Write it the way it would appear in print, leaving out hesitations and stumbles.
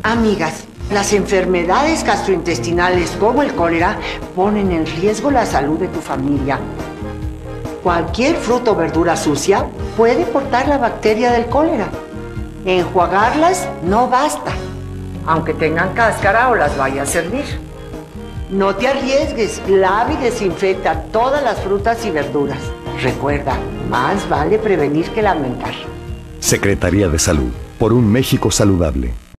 Amigas, las enfermedades gastrointestinales como el cólera ponen en riesgo la salud de tu familia. Cualquier fruta o verdura sucia puede portar la bacteria del cólera. Enjuagarlas no basta, aunque tengan cáscara o las vaya a servir. No te arriesgues, lava y desinfecta todas las frutas y verduras. Recuerda, más vale prevenir que lamentar. Secretaría de Salud, por un México saludable.